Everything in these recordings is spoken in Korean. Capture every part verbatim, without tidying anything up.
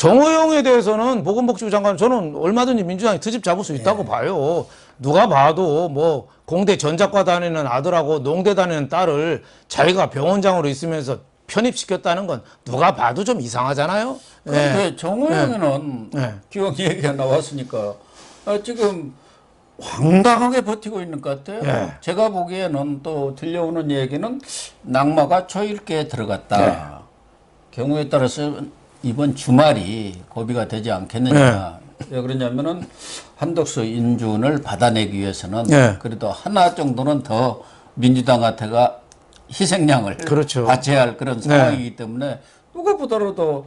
정호영에 대해서는 보건복지부 장관 저는 얼마든지 민주당이 트집 잡을 수 있다고 예. 봐요. 누가 봐도 뭐 공대 전작과 다니는 아들하고 농대 다니는 딸을 자기가 병원장으로 있으면서 편입시켰다는 건 누가 봐도 좀 이상하잖아요. 그런데 예. 정호영에는 예. 기왕 얘기가 나왔으니까 아, 지금 황당하게 버티고 있는 것 같아요. 예. 제가 보기에는 또 들려오는 얘기는 낙마가 초일기에 들어갔다. 예. 경우에 따라서 이번 주말이 고비가 되지 않겠느냐. 예. 왜 그러냐면은 한덕수 인준을 받아내기 위해서는 예. 그래도 하나 정도는 더 민주당한테가 희생양을 그렇죠. 바쳐야 할 그런 상황이기 네. 때문에 누가 보더라도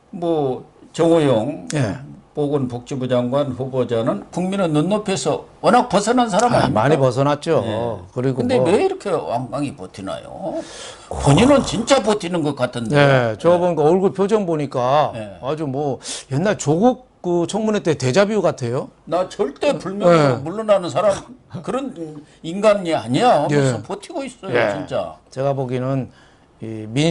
뭐 정호영 예. 보건복지부 장관 후보자는 국민의 눈높이에서 워낙 벗어난 사람 아닙니까? 많이 벗어났죠. 네. 그리고 근데 뭐. 왜 이렇게 왕왕이 버티나요? 본인은 진짜 버티는 것 같은데. 네, 저 보니까 네. 얼굴 표정 보니까 네. 아주 뭐 옛날 조국 그 청문회 때 데자뷰 같아요. 나 절대 불명예로 네. 물러나는 사람 그런 인간이 아니야. 그래서 네. 버티고 있어요, 네. 진짜. 제가 보기에는 이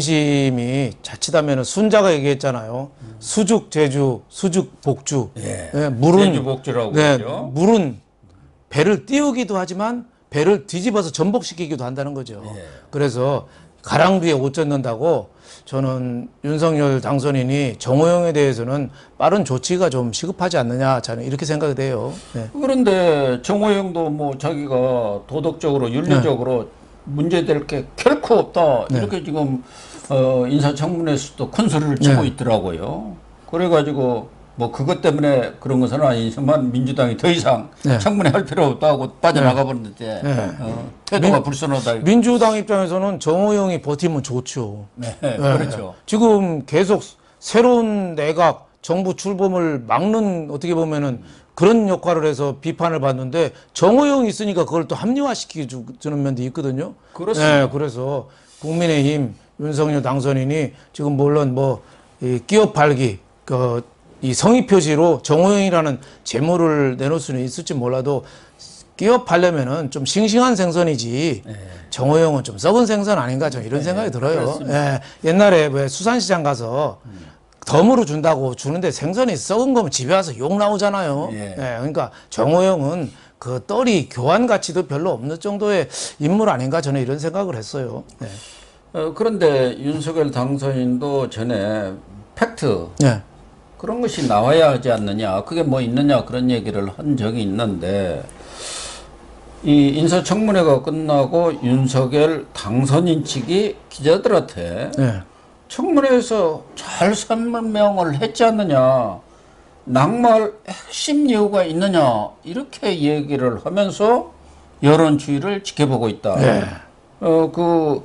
민심이 자칫하면 순자가 얘기했잖아요. 음. 수죽 제주, 수죽 복주. 예. 네, 물은 제주 복주라고 네, 그러죠. 물은 배를 띄우기도 하지만 배를 뒤집어서 전복시키기도 한다는 거죠. 예. 그래서 가랑비에 옷 젖는다고 저는 윤석열 당선인이 정호영에 대해서는 빠른 조치가 좀 시급하지 않느냐 저는 이렇게 생각이 돼요. 네. 그런데 정호영도 뭐 자기가 도덕적으로 윤리적으로 네. 문제될 게 결코 없다. 네. 이렇게 지금 어, 인사청문회에서도 큰 소리를 치고 네. 있더라고요. 그래가지고 뭐 그것 때문에 그런 것은 아니지만 민주당이 더 이상 네. 청문회 할 필요 없다고 빠져나가 버렸는데 네. 어, 태도가 민, 불순하다. 민주당 입장에서는 정호영이 버티면 좋죠. 네. 네. 그렇죠. 지금 계속 새로운 내각 정부 출범을 막는 어떻게 보면은 그런 역할을 해서 비판을 받는데 정호영이 있으니까 그걸 또 합리화시켜주는 면도 있거든요. 그렇습니다. 네, 그래서 국민의힘 윤석열 당선인이 지금 물론 뭐 이 끼어 팔기 그 이 성의 표시로 정호영이라는 제모를 내놓을 수는 있을지 몰라도 끼어 팔려면은 좀 싱싱한 생선이지 네. 정호영은 좀 썩은 생선 아닌가 저는 이런 네, 생각이 들어요. 예, 옛날에 왜 수산시장 가서 음. 덤으로 준다고 주는데 생선이 썩은 거면 집에 와서 욕 나오잖아요. 예. 예, 그러니까 정호영은 그 떨이 교환 가치도 별로 없는 정도의 인물 아닌가 저는 이런 생각을 했어요. 예. 어, 그런데 윤석열 당선인도 전에 팩트 예. 그런 것이 나와야 하지 않느냐, 그게 뭐 있느냐 그런 얘기를 한 적이 있는데 이 인사청문회가 끝나고 윤석열 당선인 측이 기자들한테 예. 청문회에서 잘 설명을 했지 않느냐, 낙마할 핵심 이유가 있느냐 이렇게 얘기를 하면서 여론주의를 지켜보고 있다. 네. 어, 그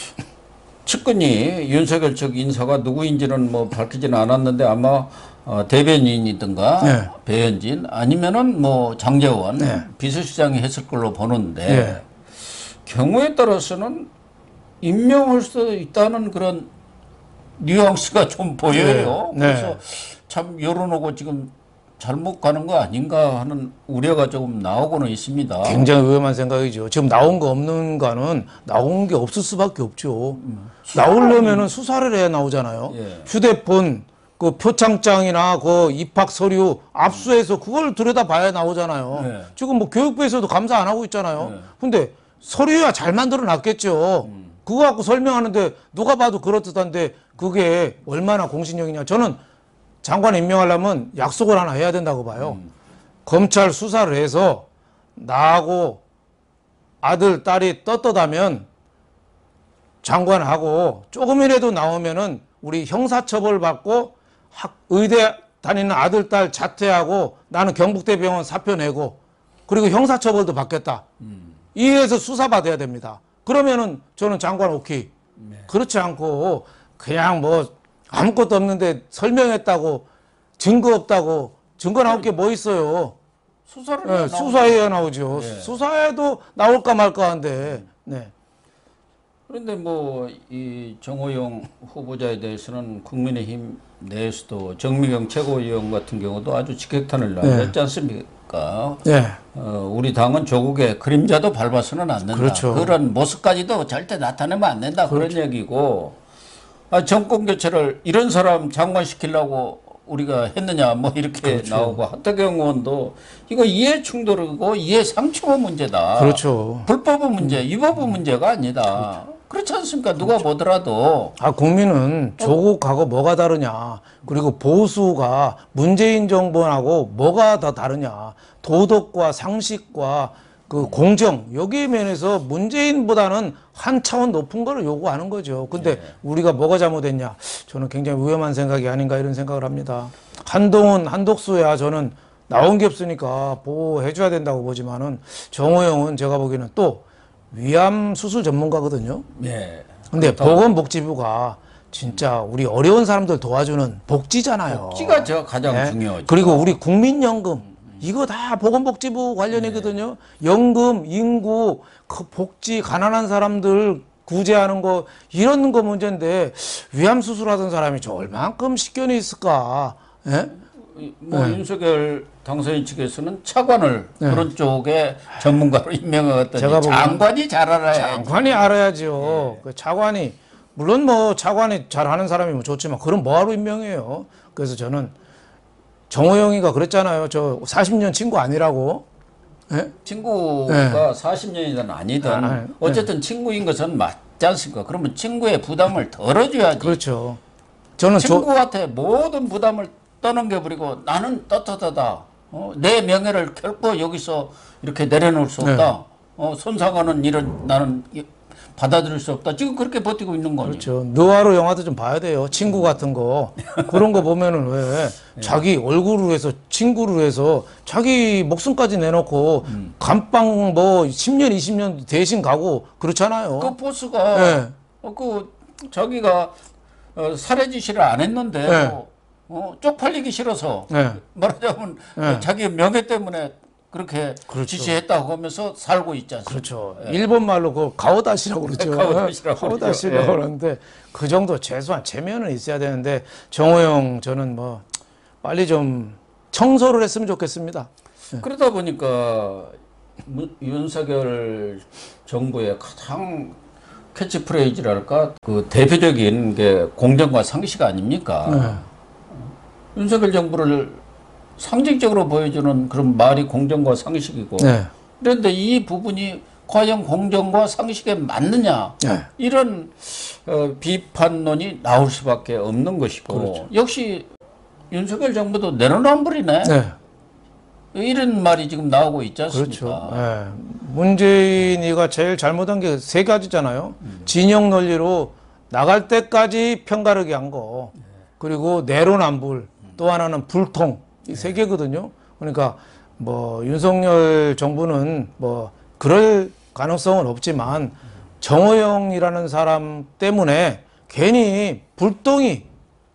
측근이 윤석열 측 인사가 누구인지는 뭐 밝히지는 않았는데 아마 어, 대변인이든가 네. 배현진 아니면은 뭐 장제원 네. 비서실장이 했을 걸로 보는데 네. 경우에 따라서는 임명할 수 있다는 그런 뉘앙스가 좀 보여요. 네. 그래서 네. 참 여론하고 지금 잘못 가는 거 아닌가 하는 우려가 조금 나오고는 있습니다. 굉장히 위험한 생각이죠. 지금 나온 거 없는가는 나온 게 없을 수밖에 없죠. 음. 나오려면은 수사를 해야 나오잖아요. 예. 휴대폰, 그 표창장이나 그 입학 서류 압수해서 그걸 들여다봐야 나오잖아요. 예. 지금 뭐 교육부에서도 감사 안 하고 있잖아요. 예. 근데 서류야 잘 만들어 놨겠죠. 음. 그거 갖고 설명하는데 누가 봐도 그렇듯한데 그게 얼마나 공신력이냐. 저는 장관 임명하려면 약속을 하나 해야 된다고 봐요. 음. 검찰 수사를 해서 나하고 아들, 딸이 떳떳하면 장관하고 조금이라도 나오면은 우리 형사처벌 받고 학, 의대 다니는 아들, 딸 자퇴하고 나는 경북대병원 사표 내고 그리고 형사처벌도 받겠다. 음. 이에서 수사받아야 됩니다. 그러면은 저는 장관 오케이. 네. 그렇지 않고 그냥 뭐 아무것도 없는데 설명했다고 증거 없다고 증거 나올 게 뭐 있어요. 수사를 네, 수사해야 나오죠. 네. 수사에도 나올까 말까 한데. 네. 그런데 뭐 이 정호영 후보자에 대해서는 국민의힘 내에서도 정미경 최고위원 같은 경우도 아주 직격탄을 날렸지 네. 않습니까? 네. 어, 우리 당은 조국의 그림자도 밟아서는 안 된다. 그렇죠. 그런 모습까지도 절대 나타내면 안 된다. 그렇죠. 그런 얘기고 아, 정권 교체를 이런 사람 장관 시키려고 우리가 했느냐 뭐 이렇게 그렇죠. 나오고 하태경 의원도 이거 이해 충돌이고 이해 상충의 문제다. 그렇죠. 불법의 문제, 위법의 문제가 아니다. 그렇지 않습니까? 누가 보더라도 아, 국민은 조국하고 뭐가 다르냐. 그리고 보수가 문재인 정부하고 뭐가 더 다르냐. 도덕과 상식과 그 공정, 여기에 면에서 문재인보다는 한 차원 높은 거를 요구하는 거죠. 근데 우리가 뭐가 잘못했냐. 저는 굉장히 위험한 생각이 아닌가 이런 생각을 합니다. 한동훈, 한독수야 저는 나온 게 없으니까 보호해줘야 된다고 보지만은 정호영은 제가 보기에는 또 위암 수술 전문가거든요. 예. 근데 보건복지부가 진짜 우리 어려운 사람들 도와주는 복지잖아요. 복지가 저 가장 네? 중요하죠. 그리고 우리 국민연금 이거 다 보건복지부 관련이거든요. 연금, 인구, 그 복지, 가난한 사람들 구제하는 거 이런 거 문제인데 위암 수술하던 사람이 저 얼만큼 식견이 있을까? 예? 뭐 윤석열 당선인 측에서는 차관을 그런 쪽에 전문가로 임명하겠다니 제가 보기에는 장관이 잘 알아야 장관이 알아야죠. 그 차관이 물론 뭐 차관이 잘하는 사람이면 좋지만 그럼 뭐하러 임명해요? 그래서 저는 정호영이가 그랬잖아요. 저 사십 년 친구 아니라고. 예? 친구가 사십 년이든 아니든 아, 아, 어쨌든 친구인 것은 맞지 않습니까? 그러면 친구의 부담을 덜어줘야지. 그렇죠. 저는 저, 친구한테 모든 부담을 떠넘겨버리고 나는 떳떳하다. 어, 내 명예를 결코 여기서 이렇게 내려놓을 수 없다. 네. 어, 손상하는 일은 나는 받아들일 수 없다. 지금 그렇게 버티고 있는 거니. 그렇죠. 느와르 영화도 좀 봐야 돼요. 친구 같은 거. 그런 거 보면은 왜 자기 얼굴을 위해서 친구를 위해서 자기 목숨까지 내놓고 감방 뭐 십 년, 이십 년 대신 가고 그렇잖아요. 그 보스가 네. 어, 그 자기가 어, 살해 지시를 안 했는데 네. 뭐, 어, 쪽팔리기 싫어서 네. 말하자면 네. 자기 명예 때문에 그렇게 그렇죠. 지시했다고 하면서 살고 있지 않습니까? 그렇죠. 일본 말로 그 가오다시라고 그러죠. 가오다시라고 가오다시라고 그러죠. 그러는데 그 정도 최소한 체면은 있어야 되는데 정호영 저는 뭐 빨리 좀 청소를 했으면 좋겠습니다. 그러다 보니까 문- 윤석열 정부의 가장 캐치프레이즈랄까 그 대표적인 게 공정과 상식 아닙니까? 네. 윤석열 정부를 상징적으로 보여주는 그런 말이 공정과 상식이고 네. 그런데 이 부분이 과연 공정과 상식에 맞느냐 네. 이런 어, 비판론이 나올 수밖에 없는 것이고 그렇죠. 역시 윤석열 정부도 내로남불이네 네. 이런 말이 지금 나오고 있지 않습니까? 그렇죠. 예. 문재인이가 제일 잘못한 게 세 가지잖아요. 진영 논리로 나갈 때까지 편가르기 한 거, 그리고 내로남불, 또 하나는 불통, 이 세 개거든요. 그러니까 뭐 윤석열 정부는 뭐 그럴 가능성은 없지만 정호영이라는 사람 때문에 괜히 불똥이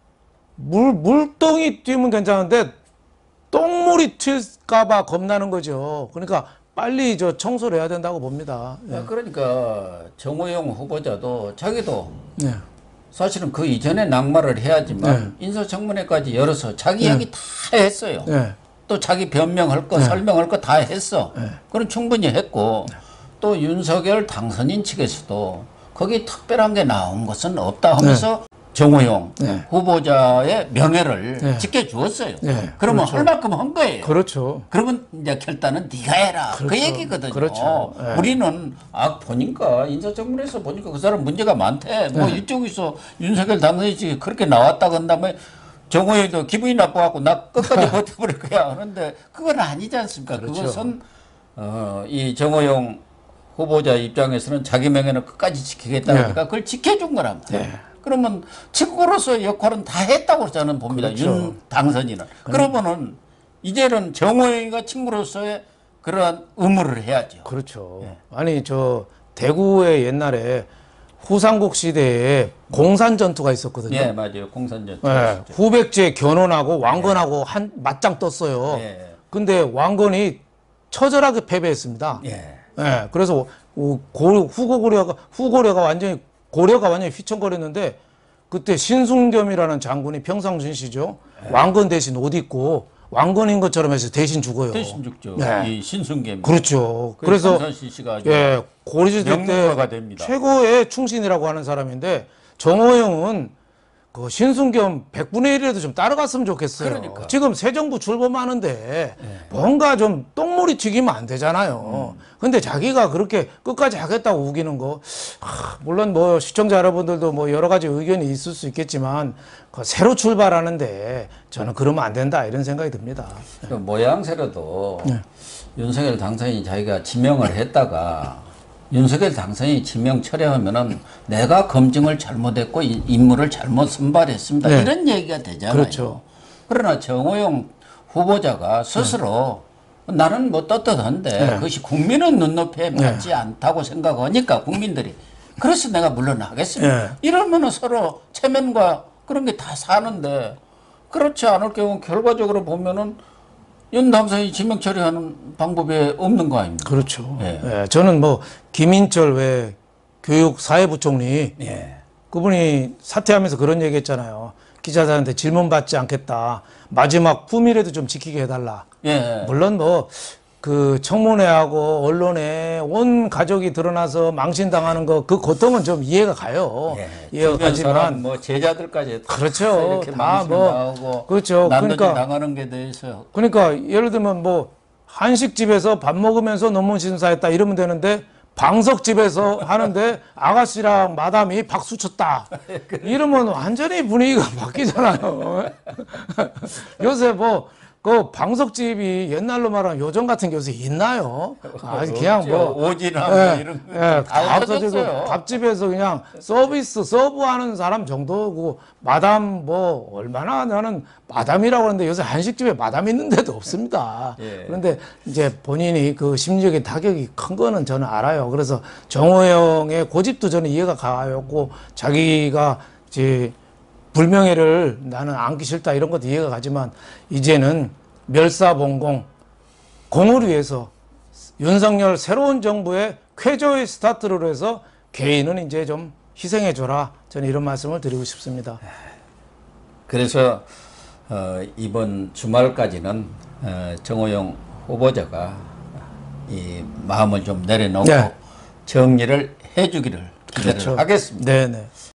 물 물똥이 뛰면 괜찮은데 똥물이 튈까봐 겁나는 거죠. 그러니까 빨리 저 청소를 해야 된다고 봅니다. 예. 그러니까 정호영 후보자도 자기도 네. 사실은 그 이전에 낙마를 해야지만 인사청문회까지 열어서 자기 이야기 다 했어요. 네. 또 자기 변명할 거 설명할 거 다 했어. 그건 충분히 했고 또 윤석열 당선인 측에서도 거기 특별한 게 나온 것은 없다 하면서 정호영 네. 후보자의 명예를 네. 지켜주었어요. 네. 그러면 그렇죠. 할 만큼 한 거예요. 그렇죠. 그러면 이제 결단은 네가 해라. 그 그렇죠. 얘기거든요. 그렇죠. 네. 우리는 아 보니까 인사청문회에서 보니까 그 사람 문제가 많대. 뭐 네. 이쪽에서 윤석열 당선인이 그렇게 나왔다 그런다면 정호영도 기분이 나빠갖고 나 끝까지 버텨버릴 거야. 그런데 그건 아니지 않습니까? 그렇죠. 그것은 어, 이 정호영 후보자 입장에서는 자기 명예는 끝까지 지키겠다 네. 그러니까 그걸 지켜준 거란 말이에요. 네. 그러면 친구로서 역할은 다 했다고 저는 봅니다. 그렇죠. 윤 당선인은. 그러면은 이제는 정호영이가 친구로서의 그러한 의무를 해야죠. 그렇죠. 아니 저 대구에 옛날에 후삼국 시대에 공산 전투가 있었거든요. 예, 맞아요. 공산전. 예, 후백제 견훤하고 왕건하고 한 맞짱 떴어요. 예. 근데 왕건이 처절하게 패배했습니다. 예. 예, 그래서 고, 후고고려가 후고려가 완전히 고려가 완전히 휘청거렸는데 그때 신순겸이라는 장군이 평상진시죠. 왕건 대신 옷 입고 왕건인 것처럼 해서 대신 죽어요. 대신 죽죠. 네. 이 신순겸. 그렇죠. 그 그래서 평상시 씨가 아주 예, 고려시대 때 명문가가 됩니다. 최고의 충신이라고 하는 사람인데 정호영은 그 신순겸 백분의 일이라도 좀 따라갔으면 좋겠어요. 그러니까. 지금 새 정부 출범하는데 뭔가 좀 똥물이 튀기면 안 되잖아요. 음. 근데 자기가 그렇게 끝까지 하겠다고 우기는 거, 하, 물론 뭐 시청자 여러분들도 뭐 여러 가지 의견이 있을 수 있겠지만 그 새로 출발하는데 저는 그러면 안 된다 이런 생각이 듭니다. 그 모양새로도 윤석열 당선인이 자기가 지명을 했다가 윤석열 당선인이 지명 철회하면은 내가 검증을 잘못했고 이- 인물을 잘못 선발했습니다. 네. 이런 얘기가 되잖아요. 그렇죠. 그러나 정호영 후보자가 스스로 나는 뭐 떳떳한데 네. 그것이 국민의 눈높이에 맞지 않다고 생각하니까 국민들이 그래서 내가 물러나겠습니다. 네. 이러면은 서로 체면과 그런 게 다 사는데 그렇지 않을 경우 결과적으로 보면은 윤 당선인이 지명 처리하는 방법이 없는 거 아닙니까? 그렇죠. 예. 예, 저는 뭐 김인철 외 교육사회부총리 예. 그분이 사퇴하면서 그런 얘기했잖아요. 기자들한테 질문 받지 않겠다. 마지막 품이라도 좀 지키게 해달라. 예. 물론 뭐 그 청문회하고 언론에 온 가족이 드러나서 망신당하는 거 그 고통은 좀 이해가 가요. 예. 이해가 주변 사람 가지만 뭐 제자들까지 다 그렇죠. 이렇게 다 망신을 뭐 당하고 그렇죠. 남들이 그러니까 당하는 게 대해서 그러니까 예를 들면 뭐 한식집에서 밥 먹으면서 논문 심사했다 이러면 되는데 방석집에서 하는데 아가씨랑 마담이 박수 쳤다 이러면 완전히 분위기가 바뀌잖아요. 요새 뭐 그 방석집이 옛날로 말하면 요정 같은 게 요새 있나요? 아니 그냥 뭐 오지나 뭐 예, 이런 거 예, 다 다 없어지고 없어졌어요. 밥집에서 그냥 서비스 서브하는 사람 정도고 마담 뭐 얼마나 나는 마담이라고 하는데 요새 한식집에 마담 있는 데도 없습니다. 예. 그런데 이제 본인이 그 심리적인 타격이 큰 거는 저는 알아요. 그래서 정호영의 고집도 저는 이해가 가였고 자기가 이제 불명예를 나는 안기 싫다 이런 것도 이해가 가지만 이제는 멸사봉공 공을 위해서 윤석열 새로운 정부의 쾌조의 스타트로 해서 개인은 이제 좀 희생해 줘라. 저는 이런 말씀을 드리고 싶습니다. 그래서 어, 이번 주말까지는 어, 정호영 후보자가 이 마음을 좀 내려놓고 네. 정리를 해주기를 기대를 그렇죠. 하겠습니다. 네네.